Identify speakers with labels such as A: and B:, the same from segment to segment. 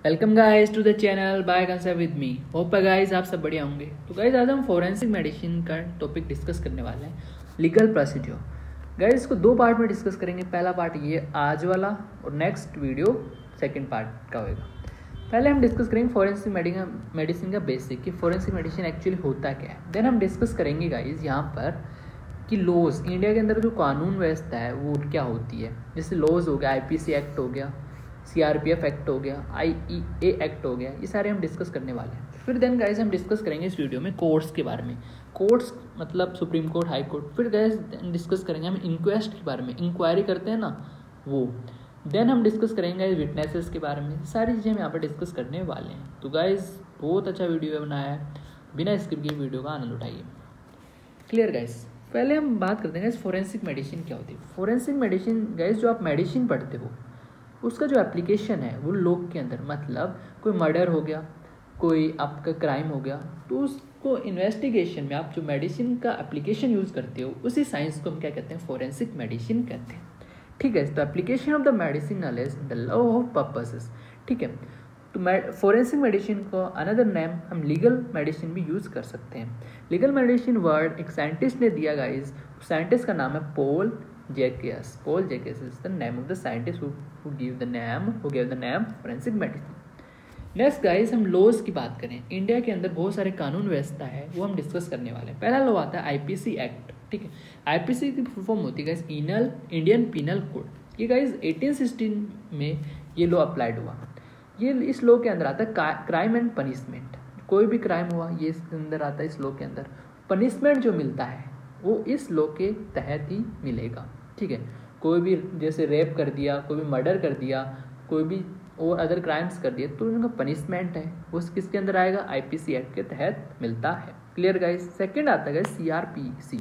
A: Welcome guys to the channel by concept with me. Hope guys आप सब बढ़िया होंगे। तो गाइस आज हम फोरेंसिक मेडिसिन का टॉपिक डिस्कस करने वाले हैं, लीगल प्रोसीड्योर। गाइस इसको दो पार्ट में डिस्कस करेंगे। पहला पार्ट ये आज वाला और नेक्स्ट वीडियो सेकंड पार्ट का होगा। पहले हम डिस्कस करेंगे फोरेंसिक मेडिसिन का बेसिक कि फोरेंसिक मेडिसिन एक्चुअली होता क्या है। देन हम डिस्कस करेंगे गाइस यहाँ पर कि लॉज, इंडिया के अंदर जो कानून व्यवस्था है वो क्या होती है। जैसे लॉज हो गया, आईपीसी एक्ट हो गया, सीआरपीएफ एक्ट हो गया, आईईए एक्ट हो गया, ये सारे हम डिस्कस करने वाले हैं। फिर देन गाइस हम डिस्कस करेंगे इस वीडियो में कोर्ट्स के बारे में। कोर्ट्स मतलब सुप्रीम कोर्ट, हाई कोर्ट। फिर गाइस डिस्कस करेंगे हम इंक्वेस्ट के बारे में, इंक्वायरी करते हैं ना वो। देन हम डिस्कस करेंगे विटनेसेस के बारे में। सारी चीज़ें हम यहाँ पर डिस्कस करने वाले हैं। तो गाइस बहुत अच्छा वीडियो बनाया है, बिना स्किप किए वीडियो का आनंद उठाइए। क्लियर गाइस, पहले हम बात करते हैं फोरेंसिक मेडिसिन क्या होती है। फोरेंसिक मेडिसिन गाइस जो आप मेडिसिन पढ़ते हो उसका जो एप्लीकेशन है वो लोग के अंदर, मतलब कोई मर्डर हो गया, कोई आपका क्राइम हो गया, तो उसको इन्वेस्टिगेशन में आप जो मेडिसिन का एप्लीकेशन यूज़ करते हो उसी साइंस को हम क्या कहते हैं, फोरेंसिक मेडिसिन कहते हैं। ठीक है, तो application of the medicine knowledge the law of purposes. ठीक है, तो फोरेंसिक मेडिसिन को अनदर नेम हम लीगल मेडिसिन भी यूज़ कर सकते हैं। लीगल मेडिसिन वर्ड एक साइंटिस्ट ने दिया गाइस, साइंटिस्ट का नाम है Paul Zacchias. Paul Zacchias is the name of the scientist who gave the name forensic medicine. Next guys हम लॉज की बात करें। इंडिया के अंदर बहुत सारे कानून व्यवस्था है, वो हम डिस्कस करने वाले हैं। पहला लॉ आता है आईपीसी एक्ट। ठीक है, आईपीसी की फुल फॉर्म होती है गाइस इंडियन पीनल कोड। ये गाइस 1816 में ये लॉ अप्लाइड हुआ। ये इस लॉ के अंदर आता है क्राइम एंड पनिशमेंट। कोई भी क्राइम हुआ ये इसके अंदर आता है। इस लॉ के अंदर पनिशमेंट जो मिलता है वो इस लॉ के तहत ही मिलेगा। ठीक है, कोई भी जैसे रेप कर दिया, कोई भी मर्डर कर दिया, कोई भी और अदर क्राइम्स कर दिए, तो उनका पनिशमेंट है वो किसके अंदर आएगा, आईपीसी एक्ट के तहत मिलता है। Clear guys. सेकंड आता है सीआरपीसी।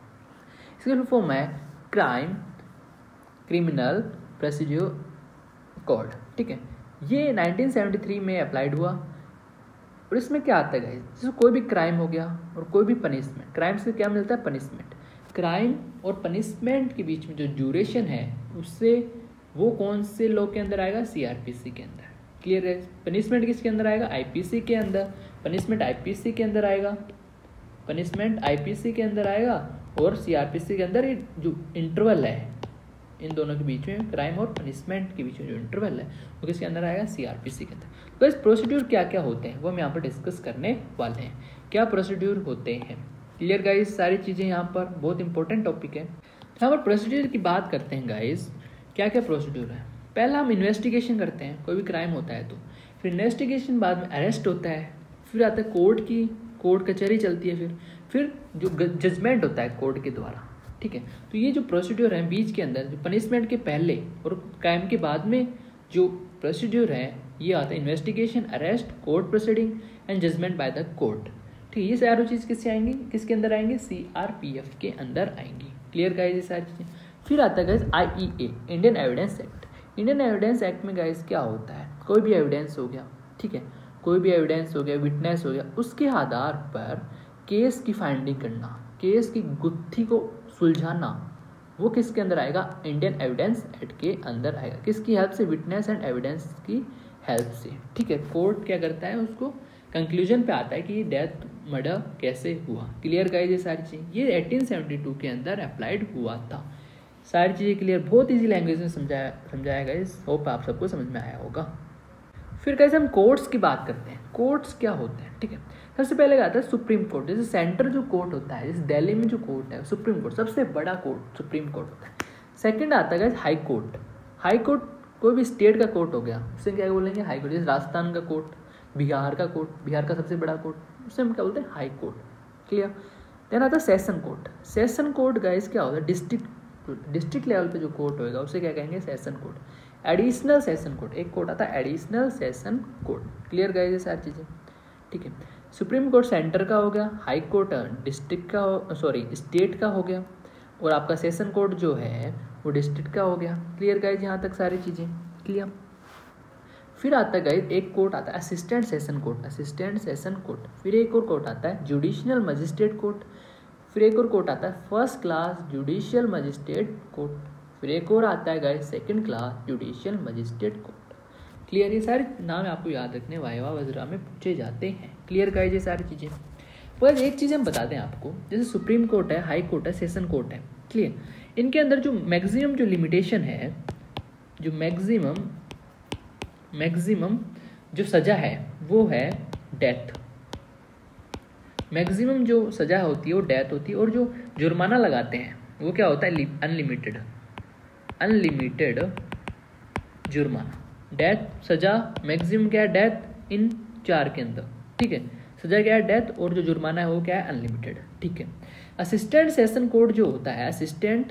A: इसके फुल फॉर्म है क्राइम क्रिमिनल प्रोसीड्योर कोड। ठीक है, ये 1973 में अप्लाइड हुआ। और इसमें क्या आता है गाइस, जैसे कोई भी क्राइम हो गया और कोई भी पनिशमेंट, क्राइम से क्या मिलता है, पनिशमेंट। क्राइम और पनिशमेंट के बीच में जो ड्यूरेशन है उससे वो कौन से लॉ के अंदर आएगा, सीआरपीसी के अंदर। क्लियर है। पनिशमेंट किसके अंदर आएगा, आईपीसी के अंदर। पनिशमेंट आईपीसी के अंदर आएगा, पनिशमेंट आईपीसी के अंदर आएगा। और सीआरपीसी के अंदर ये जो इंटरवल है इन दोनों के बीच में, क्राइम और पनिशमेंट के बीच में जो इंटरवल है वो किसके अंदर आएगा, सीआरपीसी के अंदर। तो इस प्रोसीड्यूर क्या क्या होते हैं वो हम यहाँ पर डिस्कस करने वाले हैं। क्या प्रोसीड्यूर होते हैं। क्लियर गाइस, सारी चीज़ें यहाँ पर बहुत इंपॉर्टेंट टॉपिक है। यहाँ पर प्रोसीड्यूर की बात करते हैं गाइस, क्या क्या प्रोसीड्यूर है। पहला हम इन्वेस्टिगेशन करते हैं, कोई भी क्राइम होता है तो। फिर इन्वेस्टिगेशन बाद में अरेस्ट होता है। फिर आता है कोर्ट कचहरी चलती है। फिर जो जजमेंट होता है कोर्ट के द्वारा। ठीक है, तो ये जो प्रोसीड्यूर है बीच के अंदर, जो पनिशमेंट के पहले और क्राइम के बाद में जो प्रोसीड्यूर है ये आता है investigation, arrest, court proceeding and judgment by the court. ठीक है, ये सारी चीज़ किससे आएंगी, किसके अंदर आएंगे, सीआरपीएफ के अंदर आएंगी। क्लियर गाइस, ये सारी चीज़ें। फिर आता है guys IEA, Indian evidence act. Indian evidence act में गाइस क्या होता है, कोई भी एविडेंस हो गया, ठीक है, कोई भी एविडेंस हो गया, विटनेस हो गया, उसके आधार पर केस की फाइंडिंग करना, केस की गुत्थी को सुलझाना, वो किसके अंदर आएगा, इंडियन एविडेंस एक्ट के अंदर आएगा। किसकी हेल्प से, विटनेस एंड एविडेंस की हेल्प से। ठीक है, कोर्ट क्या करता है, उसको कंक्लूजन पे आता है कि डेथ मर्डर कैसे हुआ। क्लियर गाइस, ये सारी चीज़ें ये 1872 के अंदर अप्लाइड हुआ था। सारी चीज़ें क्लियर, बहुत इजी लैंग्वेज में समझाया गाइस। होप आप सबको समझ में आया होगा। फिर कैसे हम कोर्ट्स की बात करते हैं, कोर्ट्स क्या होते हैं। ठीक है, सबसे पहले आता है सुप्रीम कोर्ट। जैसे सेंटर जो कोर्ट होता है, जैसे दिल्ली में जो कोर्ट है सुप्रीम कोर्ट, सबसे बड़ा कोर्ट सुप्रीम कोर्ट होता है। सेकंड आता है हाई कोर्ट। हाई कोर्ट कोई भी स्टेट का कोर्ट हो गया, उसे क्या बोलेंगे, हाई कोर्ट। जैसे राजस्थान का कोर्ट, बिहार का कोर्ट, बिहार का सबसे बड़ा कोर्ट, उसे हम क्या बोलते हैं, हाई कोर्ट। क्लियर। देन आता है session court. Session court guys क्या होता है, डिस्ट्रिक्ट लेवल पे जो कोर्ट होगा उसे क्या कहेंगे, session court. Additional session court, एक कोर्ट आता है additional session court. Clear guys, ये सारी चीज़ें। ठीक है, सुप्रीम कोर्ट सेंटर का हो गया, हाई कोर्ट डिस्ट्रिक्ट का स्टेट का हो गया, और आपका सेशन कोर्ट जो है वो डिस्ट्रिक्ट का हो गया। क्लियर गाइस, यहाँ तक सारी चीज़ें क्लियर। फिर आता है गाइस एक कोर्ट आता है assistant session court, assistant session court. फिर एक और कोर्ट आता है जुडिशियल मजिस्ट्रेट कोर्ट। फिर एक और कोर्ट आता है first class judicial magistrate court. फिर एक और आता है guys second class judicial magistrate court. Clear, ये सारे नाम आपको याद रखने वाइवा वगैरह में पूछे जाते हैं। क्लियर गाइस ये सारी चीज़ें। पर एक चीज़ हम बताते हैं आपको, जैसे सुप्रीम कोर्ट है, हाई कोर्ट है, सेशन कोर्ट है, क्लियर, इनके अंदर जो मैक्सिमम जो लिमिटेशन है, जो मैक्सिमम जो सज़ा है वो है डेथ। मैक्सिमम जो सज़ा होती है वो डेथ होती है, और जो जुर्माना लगाते हैं वो क्या होता है, अनलिमिटेड जुर्माना। डेथ सज़ा, मैक्सिमम क्या है, डेथ इन 4 के अंदर, ठीक है। सज़ा क्या है, डेथ, और जो जुर्माना है वो क्या है, अनलिमिटेड, ठीक है। असिस्टेंट सेशन कोर्ट जो होता है, असिस्टेंट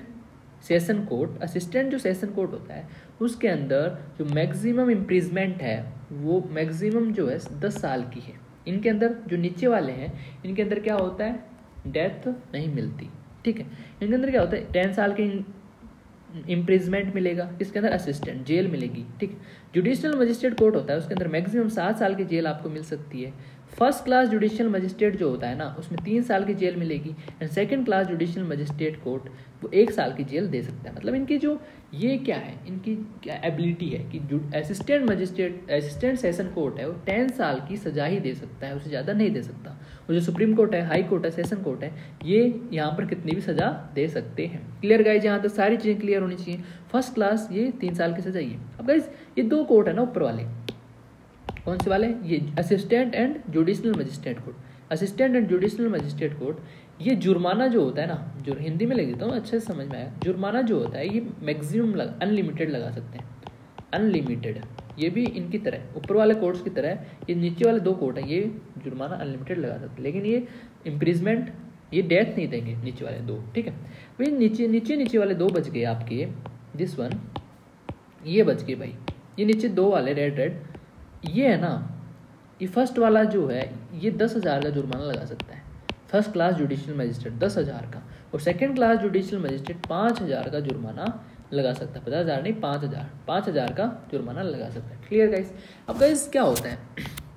A: जो सेशन कोर्ट होता है, उसके अंदर जो मैक्सिमम इम्प्रिजमेंट है वो मैक्सिमम जो है 10 साल की है। इनके अंदर जो नीचे वाले हैं इनके अंदर क्या होता है, डेथ नहीं मिलती, ठीक है। इनके अंदर क्या होता है, 10 साल के इम्प्रिजमेंट मिलेगा, इसके अंदर असिस्टेंट जेल मिलेगी, ठीक। जुडिशियल मजिस्ट्रेट कोर्ट होता है, उसके अंदर मैक्सिमम 7 साल की जेल आपको मिल सकती है। फर्स्ट क्लास जुडिशियल मजिस्ट्रेट जो होता है ना, उसमें 3 साल की जेल मिलेगी। And second class judicial magistrate court वो 1 साल की जेल दे सकता है। मतलब इनकी जो ये क्या है, इनकी क्या एबिलिटी है कि जो असिस्टेंट सेशन कोर्ट है वो 10 साल की सजा ही दे सकता है, उससे ज़्यादा नहीं दे सकता। और जो सुप्रीम कोर्ट है, हाई कोर्ट है, सेशन कोर्ट है, ये यहाँ पर कितनी भी सजा दे सकते हैं। क्लियर गाइज, यहाँ तक सारी चीज़ें क्लियर होनी चाहिए। फर्स्ट क्लास ये 3 साल की सजा ही है। अब गाइज ये 2 कोर्ट है ना ऊपर वाले, कौन से वाले, ये assistant and judicial magistrate court, assistant and judicial magistrate court, ये जुर्माना जो होता है ना, जो हिंदी में लिख देता हूँ अच्छे से समझ में आया, जुर्माना जो होता है ये मैक्सिमम अनलिमिटेड लगा सकते हैं, अनलिमिटेड। ये भी इनकी तरह ऊपर वाले कोर्ट्स की तरह ये नीचे वाले 2 कोर्ट हैं, ये जुर्माना अनलिमिटेड लगा सकते हैं, लेकिन ये इम्प्रिजमेंट, ये डेथ नहीं देंगे नीचे वाले 2, ठीक है। भाई नीचे वाले 2 बच गए आपके, दिस वन, ये बच गए भाई, ये नीचे 2 वाले रेड, ये है ना, ये फर्स्ट वाला जो है ये 10,000 का जुर्माना लगा सकता है, फर्स्ट क्लास जुडिशियल मजिस्ट्रेट 10,000 का, और सेकंड क्लास जुडिशियल मजिस्ट्रेट 5,000 का जुर्माना लगा सकता है, 50,000 नहीं 5,000 का जुर्माना लगा सकता है। Clear guys. अब गाइस क्या होता है,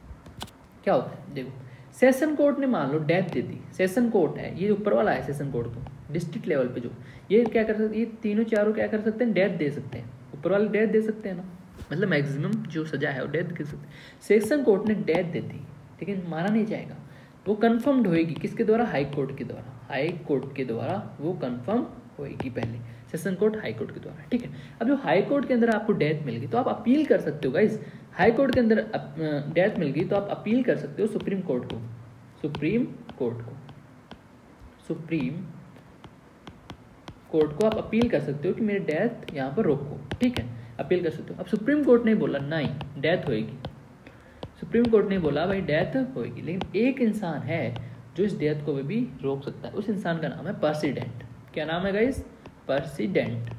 A: देखो सेशन कोर्ट ने मान लो डेथ दे दी, सेशन कोर्ट है, ये ऊपर वाला है सेशन कोर्ट को डिस्ट्रिक्ट लेवल पे जो, ये क्या कर सकते, ये तीनों चारों क्या कर सकते हैं, डेथ दे सकते हैं, ऊपर वाले डेथ दे सकते हैं ना, मतलब मैक्सिमम जो सजा है वो डेथ दे सकते हैं। सेशन कोर्ट ने डेथ दे दी, लेकिन माना नहीं जाएगा, वो कन्फर्म्ड होएगी किसके द्वारा, हाई कोर्ट के द्वारा, हाई कोर्ट के द्वारा वो कन्फर्म होएगी पहले, सेशन कोर्ट हाई कोर्ट के द्वारा, ठीक है। अब जो हाई कोर्ट के अंदर आपको डेथ मिल गई तो आप अपील कर सकते हो गाइस, हाई कोर्ट के अंदर डेथ मिल गई तो आप अपील कर सकते हो सुप्रीम कोर्ट को, सुप्रीम कोर्ट को आप अपील कर सकते हो कि मेरी डेथ यहाँ पर रोको, ठीक है, अपील कर सकते हो। अब सुप्रीम कोर्ट ने बोला नहीं डेथ होएगी, सुप्रीम कोर्ट ने बोला भाई डेथ होएगी, लेकिन एक इंसान है जो इस डेथ को भी रोक सकता है, उस इंसान का नाम है प्रेसिडेंट। क्या नाम है गाइस, प्रेसिडेंट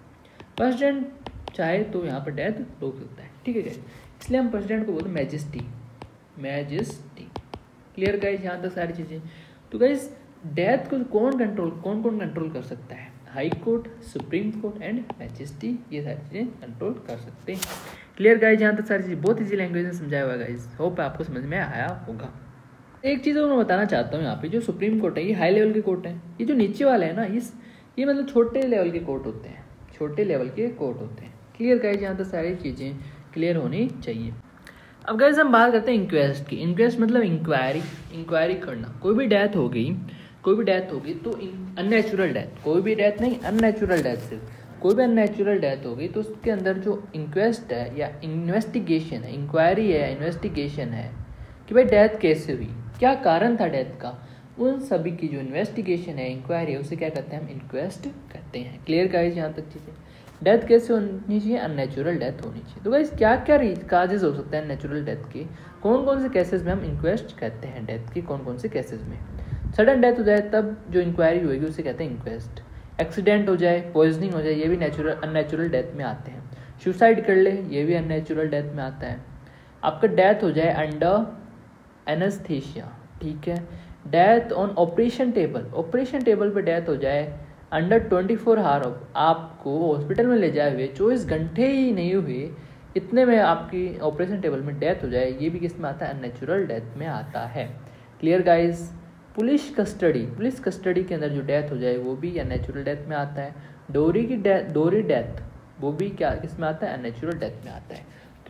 A: चाहे तो यहाँ पर डेथ रोक सकता है, ठीक है गाइस, इसलिए हम प्रेसिडेंट को बोलते हैं मैजिस्ट्री। क्लियर गाइस यहाँ तक सारी चीज़ें। तो गाइस डेथ को कौन कंट्रोल कर सकता है, high court, supreme court and magistracy, ये सारी चीज़ें कंट्रोल कर सकते हैं। क्लियर गाइस यहाँ तक सारी चीज़ बहुत इजी लैंग्वेज में समझाया हुआ गाइस, होप आपको समझ में आया होगा। एक चीज़ मैं बताना चाहता हूँ यहाँ पे, जो सुप्रीम कोर्ट है ये हाई लेवल के कोर्ट है, ये जो नीचे वाले हैं ना ये मतलब छोटे लेवल के कोर्ट होते हैं, क्लियर गाइस यहाँ तक सारी चीज़ें क्लियर होनी चाहिए। अब गाइस हम बात करते हैं इंक्वेस्ट की। इंक्वेस्ट मतलब इंक्वायरी करना। कोई भी डेथ हो गई तो अननेचुरल डेथ, कोई भी डेथ नहीं, अननेचुरल डेथ, सिर्फ कोई भी अननेचुरल डेथ हो गई तो उसके अंदर जो इंक्वेस्ट है या इन्वेस्टिगेशन है, इंक्वायरी है, इन्वेस्टिगेशन है कि भाई डेथ कैसे हुई, क्या कारण था डेथ का, उन सभी की जो इन्वेस्टिगेशन है, इंक्वायरी है, उसे क्या कहते हैं, हम इंक्वेस्ट कहते हैं। क्लियर गाइस यहाँ तक चीज़ें। डेथ कैसे होनी चाहिए, अननेचुरल डेथ होनी चाहिए। तो गाइस क्या क्या काजेज हो सकते हैं नेचुरल डेथ के, कौन से केसेस में हम इंक्वेस्ट कहते हैं डेथ के, कौन से केसेस में। सडन डेथ हो जाए तब जो इंक्वायरी होगी उसे कहते हैं इंक्वेस्ट। एक्सीडेंट हो जाए, पॉइजनिंग हो जाए, ये भी अननेचुरल डेथ में आते हैं। सुसाइड कर ले, ये भी अननेचुरल डेथ में आता है। आपका डेथ हो जाए अंडर एनेस्थीसिया, ठीक है। डेथ ऑन ऑपरेशन टेबल पे डेथ हो जाए अंडर 24 आवर, आपको हॉस्पिटल में ले जाए हुए 24 घंटे ही नहीं हुए, इतने में आपकी ऑपरेशन टेबल में डेथ हो जाए, ये भी किस में आता है, अननेचुरल डेथ में आता है। Clear guys. पुलिस कस्टडी के अंदर जो डेथ हो जाए वो भी अननेचुरल डेथ में आता है। डोरी डेथ वो भी क्या किस में आता है, अननेचुरल डेथ में आता है।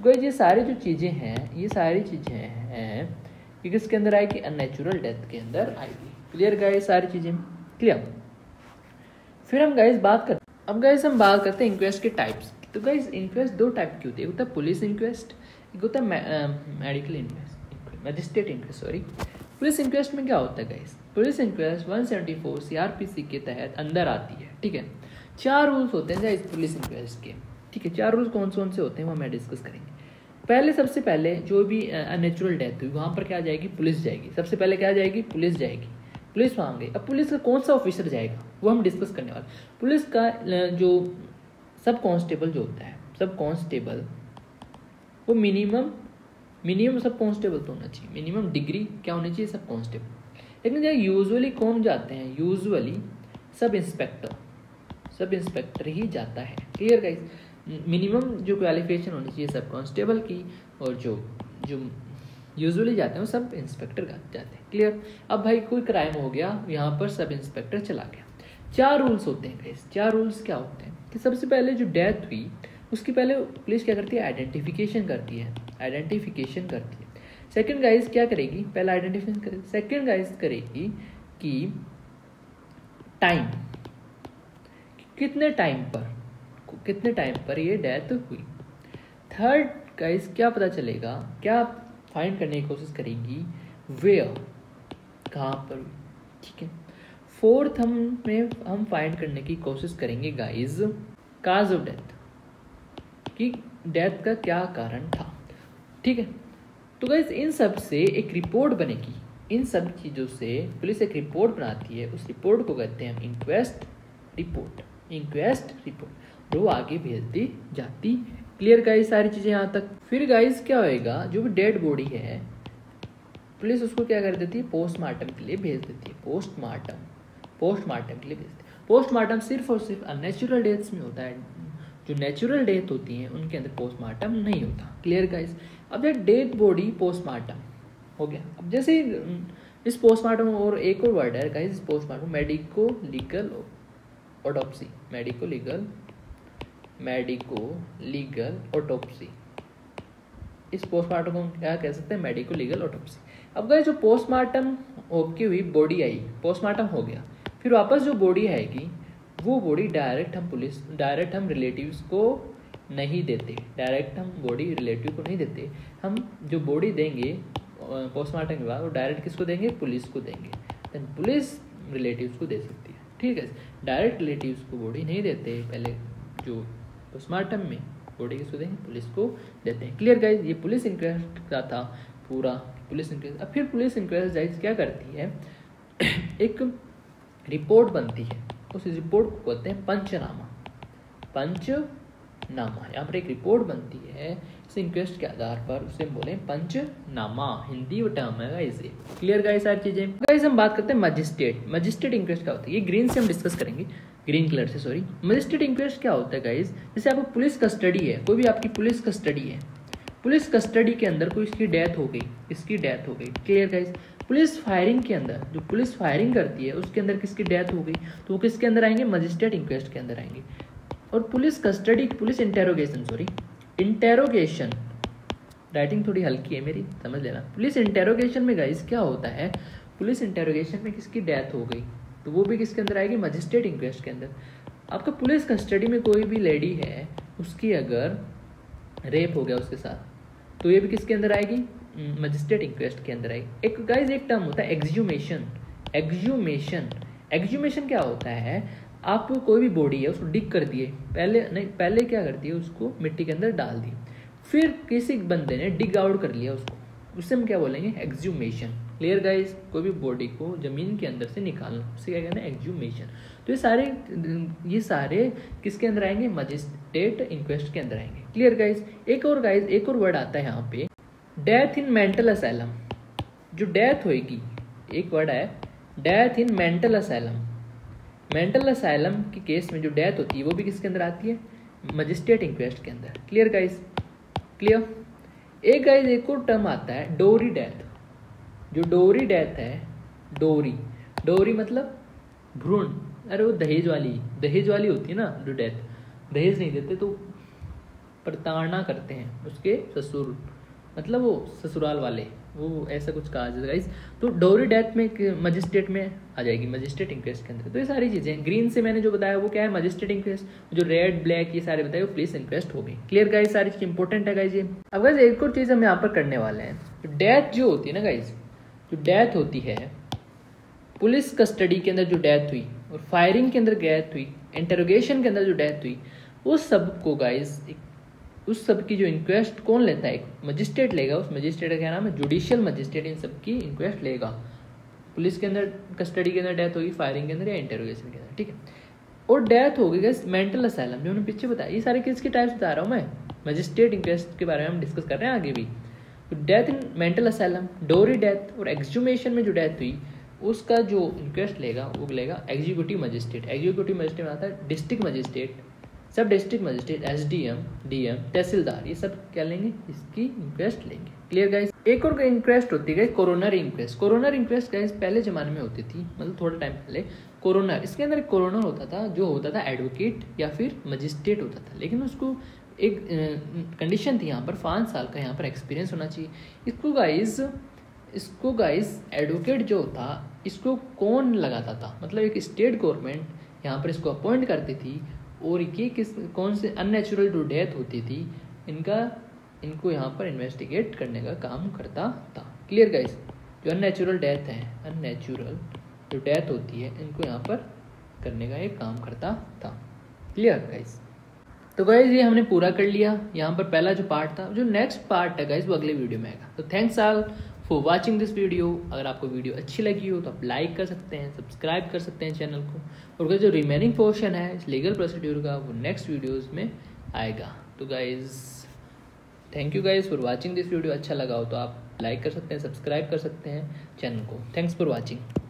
A: तो गाइस ये सारी जो चीज़ें हैं, ये सारी चीज़ें हैं कि किसके अंदर आएगी, अननेचुरल डेथ के अंदर आएगी। क्लियर गाइस, सारी चीज़ें क्लियर। फिर हम गाइस बात करते हैं इंक्वेस्ट के टाइप्स। तो गाइस इंक्वेस्ट दो टाइप की होती है, एक होता है पुलिस इंक्वेस्ट, एक होता है medical inquest, magistrate inquest sorry. Police inquest में क्या होता है गाइस, पुलिस इंक्वेस्ट 174 CRPC के तहत अंदर आती है, ठीक है। 4 रूल्स होते हैं गाइस पुलिस इंक्वेस्ट के, ठीक है। 4 रूल्स कौन से होते हैं वो हमें डिस्कस करेंगे। सबसे पहले जो भी अननेचुरल डेथ हुई वहाँ पर क्या जाएगी, पुलिस जाएगी। सबसे पहले क्या जाएगी, पुलिस जाएगी, पुलिस वहाँ गई। अब पुलिस का कौन सा ऑफिसर जाएगा वो हम डिस्कस करने वाले। पुलिस का जो सब कांस्टेबल जो होता है, सब कांस्टेबल वो मिनिमम सब कांस्टेबल तो होना चाहिए, मिनिमम डिग्री क्या होनी चाहिए, सब कांस्टेबल। लेकिन जो यूजुअली कौन जाते हैं, यूजुअली सब इंस्पेक्टर ही जाता है। क्लियर गाइस, मिनिमम जो क्वालिफिकेशन होनी चाहिए सब कांस्टेबल की, और जो यूजुअली जाते हैं वो सब इंस्पेक्टर का जाते हैं। क्लियर। अब भाई कोई क्राइम हो गया, यहाँ पर सब इंस्पेक्टर चला गया। 4 रूल्स होते हैं गाइस। 4 रूल्स क्या होते हैं कि सबसे पहले जो डेथ हुई उसकी पहले पुलिस क्या करती है, आइडेंटिफिकेशन करती है। सेकंड गाइस क्या करेगी, पहले आइडेंटिफिकेशन करेगी। सेकंड गाइस करेगी कि टाइम, कितने टाइम पर ये डेथ हुई। थर्ड गाइस क्या पता चलेगा, क्या फाइंड करने की कोशिश करेगी, वेयर, कहाँ पर हुई, ठीक है। फोर्थ हम फाइंड करने की कोशिश करेंगे गाइस काज ऑफ डेथ, कि डेथ का क्या कारण था, ठीक है। तो गाइस इन सब से एक रिपोर्ट बनेगी, इन सब चीज़ों से पुलिस एक रिपोर्ट बनाती है। उस रिपोर्ट को कहते हैं हम इंक्वेस्ट रिपोर्ट, और वो आगे भेज दी जाती है। क्लियर गाइस, सारी चीज़ें यहाँ तक। फिर गाइस क्या होएगा, जो भी डेड बॉडी है पुलिस उसको क्या कर देती है, पोस्टमार्टम के लिए भेज देती है। पोस्टमार्टम के लिए भेजती है। पोस्टमार्टम सिर्फ और सिर्फ अननेचुरल डेथ्स में होता है, जो नेचुरल डेथ होती हैं उनके अंदर पोस्टमार्टम नहीं होता। Clear guys. अब जब डेड बॉडी पोस्टमार्टम हो गया, अब जैसे इस पोस्टमार्टम और एक और वर्ड है guys, postmortem medico legal autopsy, medico legal autopsy. इस पोस्टमार्टम को क्या कह सकते हैं, मेडिको लीगल ऑटोप्सी। अब गाइस जो पोस्टमार्टम होके हुई बॉडी आई, पोस्टमार्टम हो गया, फिर वापस जो बॉडी आएगी वो बॉडी डायरेक्ट हम रिलेटिव्स को नहीं देते, हम जो बॉडी देंगे पोस्टमार्टम के बाद वो डायरेक्ट किसको देंगे, पुलिस को देंगे। देन पुलिस रिलेटिव्स को दे सकती है, ठीक है। डायरेक्ट रिलेटिव्स को बॉडी नहीं देते, पहले जो पोस्टमार्टम में बॉडी किसको देंगे, पुलिस को देते हैं। क्लियर गाइस, ये पुलिस इंक्वेस्ट का था पूरा पुलिस इंक्वेस्ट। अब फिर पुलिस इंक्वेस्ट गाइस क्या करती है, एक रिपोर्ट बनती है, उस रिपोर्ट को कहते हैं पंचनामा। यहाँ पर एक रिपोर्ट बनती है इस इंक्वेस्ट के आधार पर, उसे बोले पंचनामा, हिंदी टर्म है इसे। क्लियर गाइस, सारी चीजें। गाइस हम बात करते हैं मजिस्ट्रेट इंक्वेस्ट क्या होता है, ये ग्रीन से हम डिस्कस करेंगे, ग्रीन कलर से सॉरी। मजिस्ट्रेट इंक्वेस्ट क्या होता है गाइस, जैसे आपको पुलिस कस्टडी है, कोई भी आपकी पुलिस कस्टडी है, पुलिस कस्टडी के अंदर कोई इसकी डेथ हो गई। Clear guys. पुलिस फायरिंग के अंदर, जो पुलिस फायरिंग करती है उसके अंदर किसकी डेथ हो गई, तो वो किसके अंदर आएंगे, मजिस्ट्रेट इंक्वेस्ट के अंदर आएंगे। और पुलिस इंटेरोगेशन राइटिंग थोड़ी हल्की है मेरी, समझ लेना। पुलिस इंटेरोगेशन में गाइस क्या होता है, पुलिस इंटेरोगेशन में किसकी डेथ हो गई तो वो भी किसके अंदर आएगी, मजिस्ट्रेट इंक्वेस्ट के अंदर। आपका पुलिस कस्टडी में कोई भी लेडी है, उसकी अगर रेप हो गया उसके साथ, तो ये भी किसके अंदर आएगी, मजिस्ट्रेट इंक्वेस्ट के अंदर आएगी। एक गाइस एक टर्म होता है एग्जूमेशन क्या होता है, आप कोई भी बॉडी है उसको डिग कर दिए, पहले क्या करती है, उसको मिट्टी के अंदर डाल दी, फिर किसी बंदे ने डिग आउट कर लिया उसको, उससे हम क्या बोलेंगे, एग्जूमेशन। क्लियर गाइस, कोई भी बॉडी को जमीन के अंदर से निकालना, उससे क्या कहते हैं, एग्जूमेशन। तो ये सारे किसके अंदर आएंगे, मजिस्ट्रेट इंक्वेस्ट के अंदर आएंगे। Clear guys. एक और वर्ड आता है यहाँ पे, डेथ इन मेंटल असाइलम। जो डेथ होएगी, एक वर्ड है डेथ इन मेंटल असाइलम के केस में जो डेथ होती है वो भी किसके अंदर आती है, मजिस्ट्रेट इंक्वेस्ट के अंदर। Clear guys, clear. एक और टर्म आता है डोरी डेथ। जो डोरी डेथ है, डोरी मतलब भ्रूण, अरे वो दहेज वाली होती है ना, जो डेथ दहेज नहीं देते तो प्रताड़ना करते हैं उसके ससुर, मतलब वो ससुराल वाले, वो ऐसा कुछ कहा जाता है गाइस। तो डोरी डेथ में मजिस्ट्रेट में आ जाएगी, मजिस्ट्रेट इंक्वेस्ट के अंदर। तो ये सारी चीज़ें ग्रीन से मैंने जो बताया वो क्या है, मजिस्ट्रेट इंक्वेस्ट। जो रेड ब्लैक ये सारे बताए वो पुलिस इंक्वेस्ट हो गई। क्लियर गाइस, सारी चीज़ इंपॉर्टेंट है गाइस ये। अब गाइस एक और चीज़ हम यहाँ पर करने वाले हैं। डेथ जो होती है ना गाइस, जो डेथ होती है पुलिस कस्टडी के अंदर, जो डेथ हुई और फायरिंग के अंदर डेथ हुई, इंटरोगेशन के अंदर जो डेथ हुई, उस सब को गाइस, उस सब की जो इंक्वेस्ट कौन लेता है, एक मजिस्ट्रेट लेगा। उस मजिस्ट्रेट का क्या नाम है, जुडिशियल मजिस्ट्रेट इन सब की इंक्वेस्ट लेगा। पुलिस के अंदर कस्टडी के अंदर डेथ होगी, फायरिंग के अंदर या इंटरोगेशन के अंदर, ठीक है। और डेथ होगी गाइस मेंटल असाइलम, जो मैंने पीछे बताया। ये सारे केस के टाइप्स बता रहा हूँ मैं, मजिस्ट्रेट इंक्वेस्ट के बारे में हम डिस्कस कर रहे हैं आगे भी। तो death in mental asylum, dowry death और एक्सह्यूमेशन में जो डेथ हुई उसका जो इंक्वेस्ट लेगा वो लेगा एग्जीक्यूटिव मजिस्ट्रेट। एग्जीक्यूटिव मजिस्ट्रेट में आता है district magistrate, sub district magistrate, SDM, DM, tehsildar, ये सब क्या लेंगे, इसकी इंक्वेस्ट लेंगे। Clear guys. एक और इंक्वेस्ट होती है coroner inquest. Coroner inquest guys पहले जमाने में होती थी, मतलब थोड़ा टाइम पहले। कोरोनर, इसके अंदर एक कोरोनर होता था जो होता था एडवोकेट या फिर मजिस्ट्रेट होता था, लेकिन उसको एक कंडीशन थी यहाँ पर 5 साल का यहाँ पर एक्सपीरियंस होना चाहिए। इसको गाइस एडवोकेट जो था इसको कौन लगाता था, मतलब एक स्टेट गवर्नमेंट यहाँ पर इसको अपॉइंट करती थी। और ये कौन से अननेचुरल जो डेथ होती थी इनको यहाँ पर इन्वेस्टिगेट करने का काम करता था। क्लियर गाइस, जो अननेचुरल डेथ है, अननेचुरल जो डेथ होती है इनको यहाँ पर करने का एक काम करता था। Clear guys. तो गाइस ये हमने पूरा कर लिया यहाँ पर पहला जो पार्ट था। जो नेक्स्ट पार्ट है गाइस वो अगले वीडियो में आएगा। तो thanks all for watching this video. अगर आपको वीडियो अच्छी लगी हो तो आप लाइक कर सकते हैं, सब्सक्राइब कर सकते हैं चैनल को। और जो रिमेनिंग पोर्शन है इस लीगल प्रोसीड्यूर का वो नेक्स्ट वीडियोस में आएगा। तो guys thank you guys for watching this video. अच्छा लगा हो तो आप लाइक कर सकते हैं, सब्सक्राइब कर सकते हैं चैनल को। Thanks for watching.